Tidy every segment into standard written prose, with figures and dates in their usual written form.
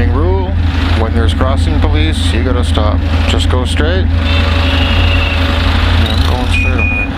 standing rule, when there's crossing police, you gotta stop. Just go straight. Yeah, I'm going straight on there.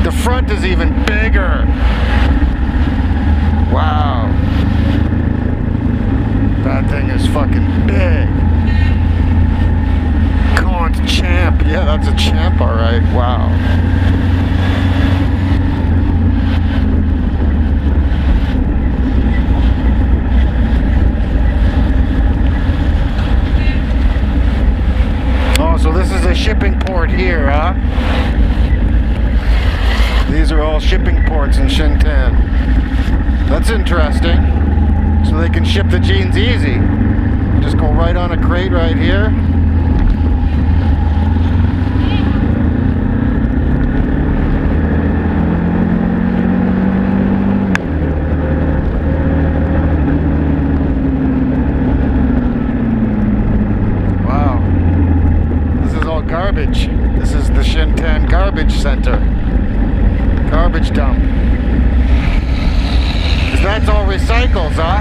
The front is even bigger. Wow. That thing is fucking big. Con's Champ. Yeah, that's a Champ, alright. Wow. Oh, so this is a shipping port here, huh? These are all shipping ports in Shenzhen. That's interesting. So they can ship the jeans easy. Just go right on a crate right here. Wow. This is all garbage. This is the Shenzhen Garbage Center. Garbage dump. That's all recycles, huh?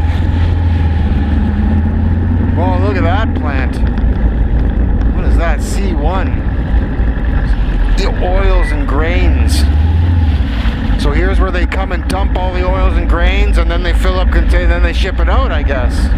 Whoa, look at that plant. What is that? C1. The oils and grains. So here's where they come and dump all the oils and grains, and then they fill up containers, then they ship it out, I guess.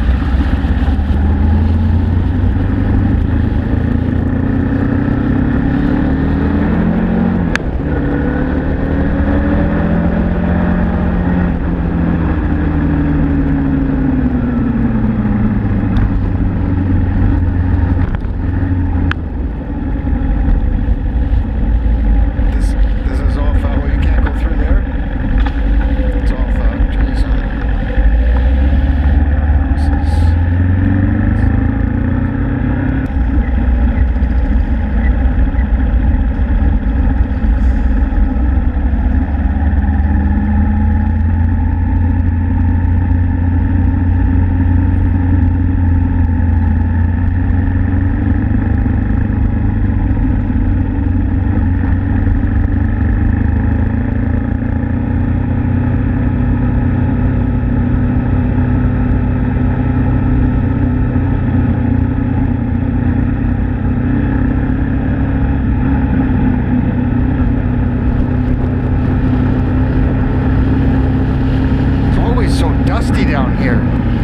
Down here.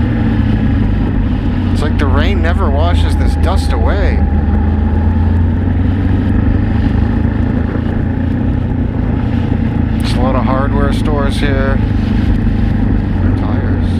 It's like the rain never washes this dust away. There's a lot of hardware stores here. Tires.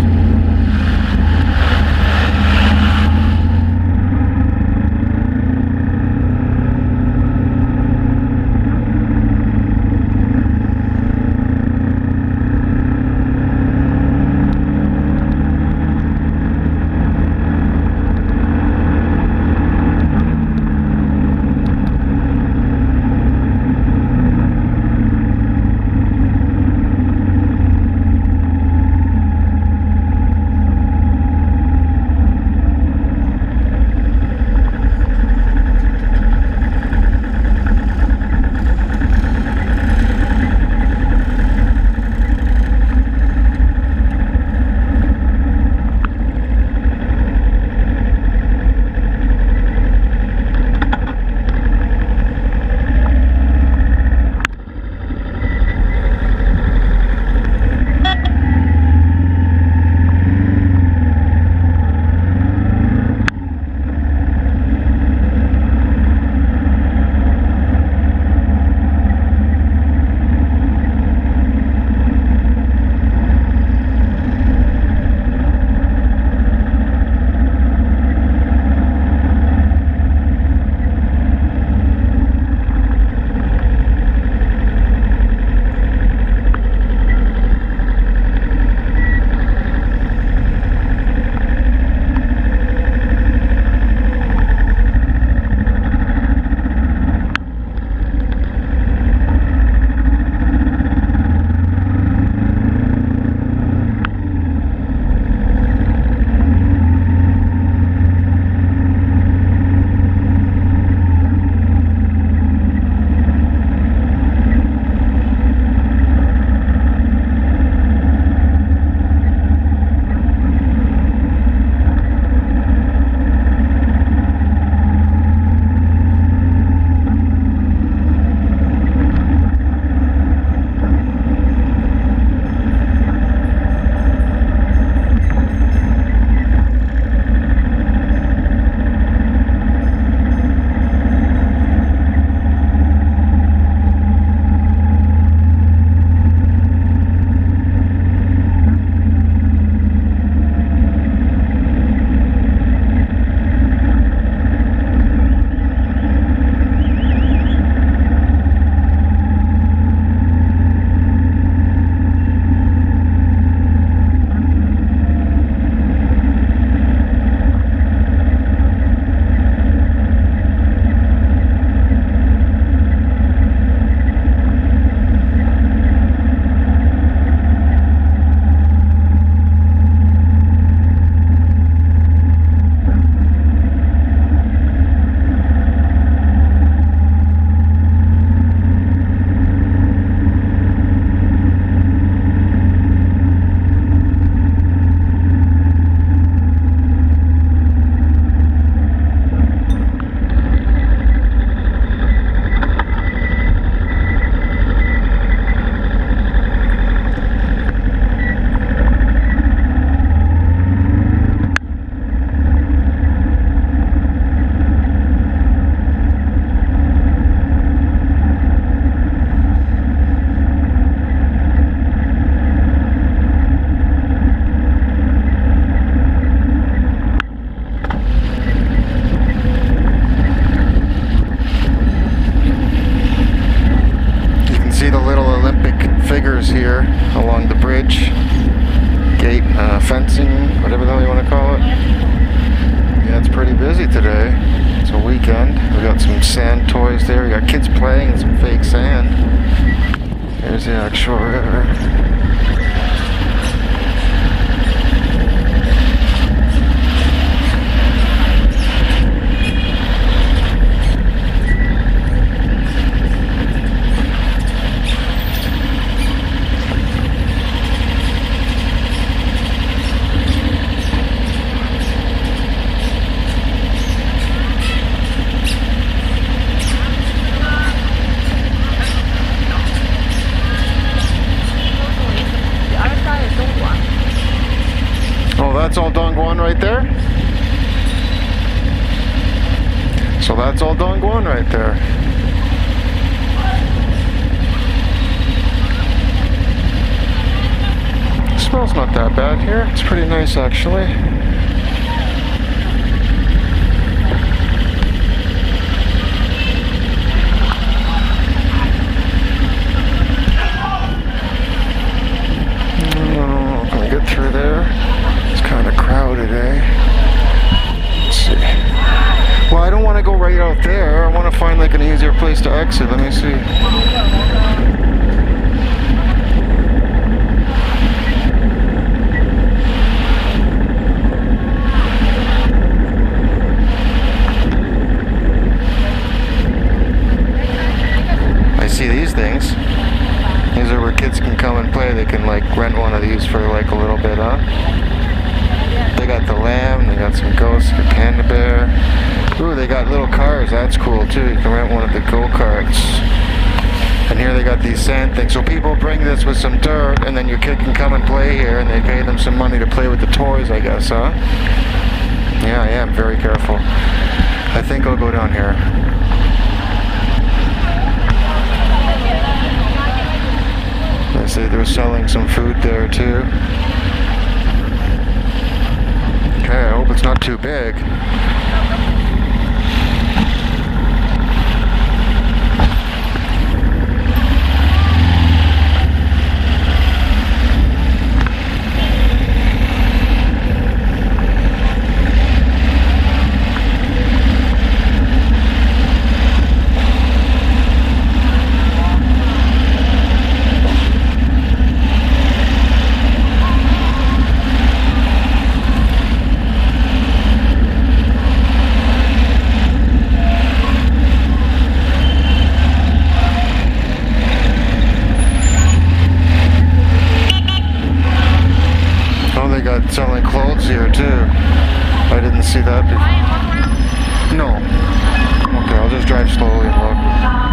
here along the bridge. Gate, fencing, whatever the hell you want to call it. Yeah, it's pretty busy today. It's a weekend. We got some sand toys there. We got kids playing in some fake sand. Here's the actual river. That's all Dongguan right there? So that's all Dongguan right there. It smells not that bad here. It's pretty nice actually. Can we get through there? Kind of crowded, eh? Let's see. Well, I don't want to go right out there. I want to find like an easier place to exit. Let me see. I see these things. These are where kids can come and play. They can like rent one of these for like a little bit, huh? They got the lamb, they got some ghosts, the panda bear. Ooh, they got little cars, that's cool too. You can rent one of the go-karts. And here they got these sand things. So people bring this with some dirt and then your kid can come and play here and they pay them some money to play with the toys, I guess, huh? Yeah, I am very careful. I think I'll go down here. I see they're selling some food there too. Okay, I hope it's not too big. Selling clothes here too. I didn't see that before. No. Okay, I'll just drive slowly and look.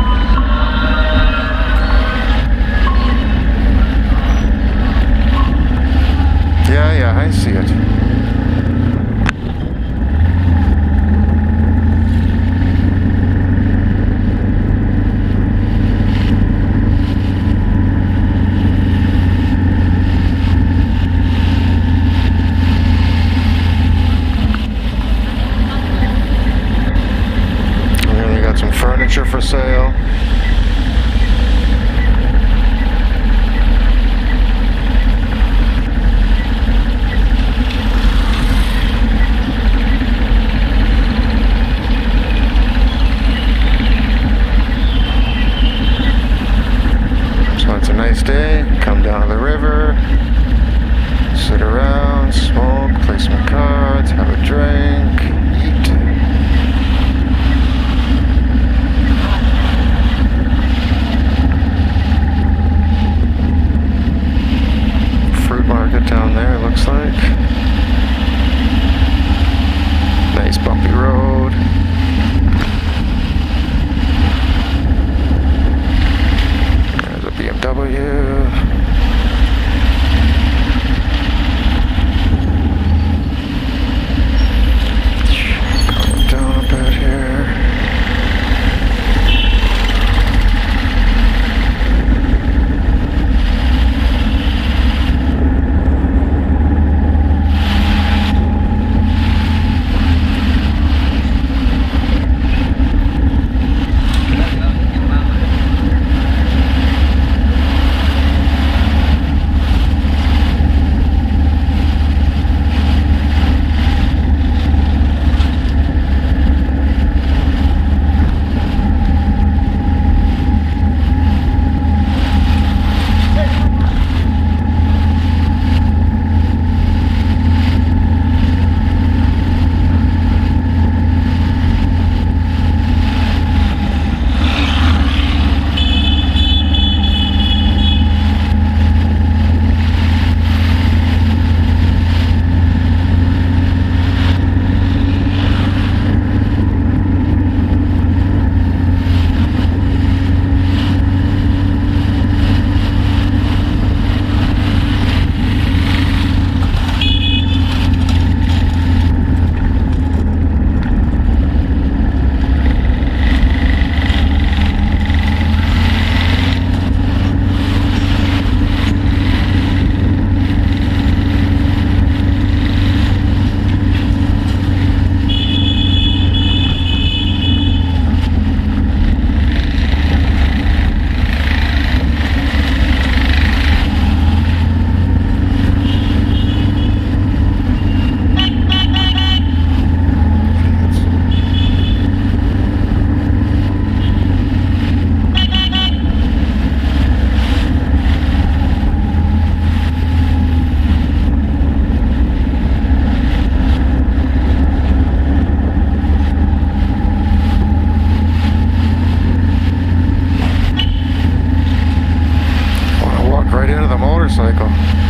Yeah, I see it. Furniture for sale. So it's a nice day. Come down to the river, sit around, smoke, play some cards, have a drink, eat. Market down there, looks like. Nice bumpy road. There's a BMW. motorcycle.